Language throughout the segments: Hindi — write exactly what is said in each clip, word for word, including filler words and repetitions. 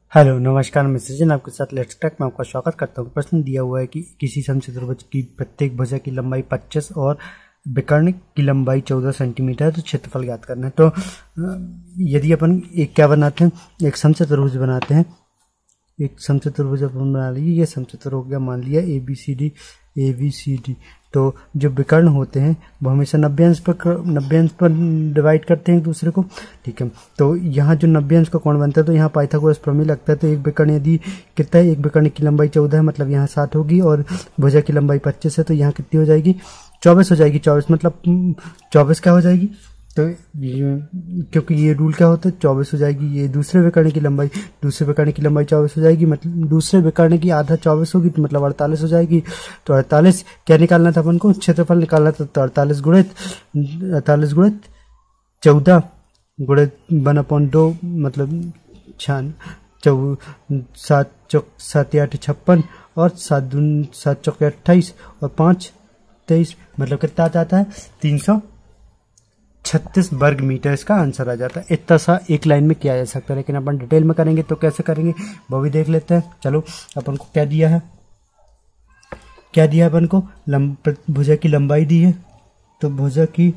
हेलो नमस्कार, मैं सचिन आपके साथ लेट्स टॉक में आपका स्वागत करता हूँ। प्रश्न दिया हुआ है कि किसी समचतुर्भुज की प्रत्येक भुजा की लंबाई पच्चीस और विकर्ण की लंबाई चौदह सेंटीमीटर है, तो क्षेत्रफल ज्ञात करना है। तो यदि अपन एक क्या बनाते हैं, एक समचतुर्भुज बनाते हैं। एक समचतुर्भुज अपन बना लीजिए, ये समचतुर हो गया, मान लिया A B C D A B C D. तो जो विकर्ण होते हैं वो हमेशा नब्बे अंश पर नब्बे अंश पर डिवाइड करते हैं एक दूसरे को, ठीक है। तो यहाँ जो नब्बे अंश का कोण बनता है, तो यहाँ पाइथागोरस प्रमेय लगता है। तो एक विकर्ण यदि कितना है, एक विकर्ण की लंबाई चौदह है, मतलब यहाँ सात होगी, और भुजा की लंबाई पच्चीस है, तो यहाँ कितनी हो जाएगी, चौबीस हो जाएगी। चौबीस मतलब चौबीस क्या हो जाएगी, तो क्योंकि ये रूल क्या होता है, चौबीस हो जाएगी। ये दूसरे विकर्ण की लंबाई दूसरे विकर्ण की लंबाई चौबीस हो जाएगी, मतलब दूसरे विकर्ण की आधा चौबीस होगी, तो मतलब अड़तालीस हो जाएगी। तो अड़तालीस क्या निकालना था अपन को, क्षेत्रफल निकालना था। तो अड़तालीस गुणित अड़तालीस गुणित चौदह गुणित वन अपॉइंट दो, मतलब छान चौ सात चौक सात आठ छप्पन, और सात दून सात चौके अट्ठाईस, और पाँच तेईस, मतलब कितना आ जाता है, तीन सौ छत्तीस वर्ग मीटर इसका आंसर आ जाता है। इतना सा एक लाइन में किया जा सकता है, लेकिन अपन डिटेल में करेंगे तो कैसे करेंगे वो भी देख लेते हैं। चलो, अपन को क्या दिया है, क्या दिया है अपन को, लंब भुजा की लंबाई दी है। तो भुजा की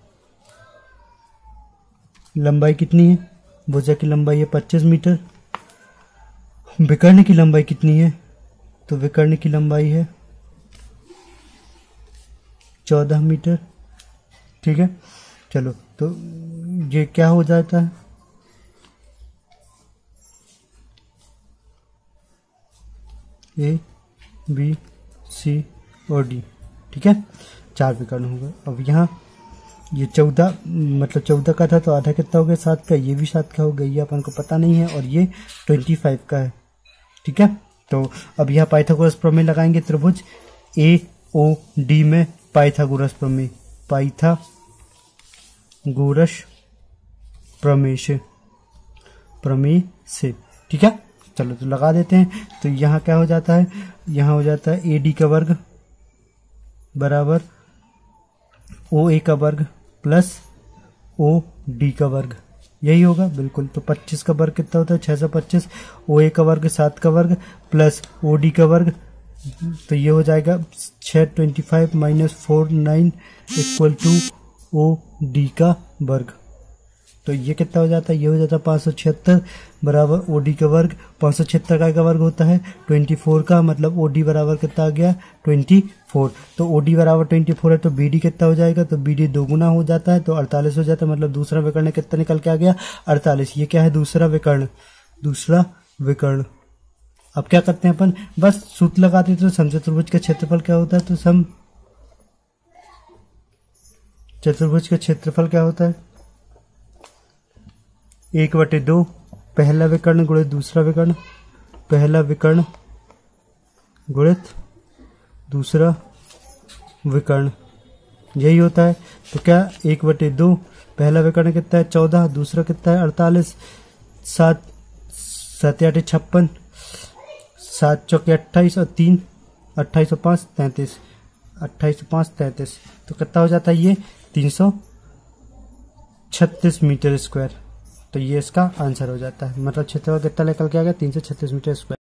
लंबाई कितनी है, भुजा की लंबाई है पच्चीस मीटर। विकर्ण की लंबाई कितनी है, तो विकर्ण की लंबाई है चौदह मीटर, ठीक है। चलो, तो ये क्या हो जाता है, ए बी सी और डी, ठीक है, चार विकर्ण हो गए। अब यहाँ ये चौदह मतलब चौदह का था, तो आधा कितना हो गया, सात का, ये भी सात का हो गया, ये अपन को पता नहीं है, और ये ट्वेंटी फाइव का है, ठीक है। तो अब यहाँ पाइथागोरस प्रमेय लगाएंगे। त्रिभुज ए ओ डी में पाइथागोरस प्रमेय पाइथा गोरस प्रमेय से प्रमेय से ठीक है। चलो, तो लगा देते हैं। तो यहाँ क्या हो जाता है, यहाँ हो जाता है ए डी का वर्ग बराबर ओ ए का वर्ग प्लस ओ डी का वर्ग, यही होगा बिल्कुल। तो पच्चीस का वर्ग कितना होता है, छः सौ पच्चीस, ओ ए का वर्ग सात का वर्ग प्लस ओ डी का वर्ग, तो ये हो जाएगा छः twenty five minus four nine equal to O D का वर्ग। तो ये कितना हो जाता है, ये हो जाता है पाँच सौ छिहत्तर बराबर ओ डी का वर्ग। पाँच सौ छिहत्तर का, का वर्ग होता है चौबीस का, मतलब ओ डी बराबर कितना आ गया, चौबीस। तो ओ डी बराबर चौबीस है, तो बी डी कितना हो जाएगा, तो बी डी दोगुना हो जाता है, तो अड़तालीस हो जाता है, मतलब दूसरा विकर्ण कितना निकल के आ गया, अड़तालीस। ये क्या है, दूसरा विकर्ण दूसरा विकर्ण। अब क्या करते हैं अपन, बस सूत्र लगाते हैं। तो समचतुर्भुज का क्षेत्रफल क्या होता है, तो सम चतुर्भुज का क्षेत्रफल क्या होता है, एक बटे दो पहला विकर्ण गुणित दूसरा विकर्ण, पहला विकर्ण गुणित दूसरा विकर्ण, यही होता है। तो क्या, एक बटे दो पहला विकर्ण कितना है, चौदह, दूसरा कितना है, अड़तालीस, सात सात आठ छप्पन, सात चौके अट्ठाईस, और तीन अट्ठाईस और पाँच तैंतीस, अट्ठाईस और पाँच तैंतीस, तो कितना हो जाता है, ये तीन सौ छत्तीस मीटर स्क्वायर। तो ये इसका आंसर हो जाता है, मतलब क्षेत्रफल कितना निकल के आ गया, तीन सौ छत्तीस मीटर स्क्वायर।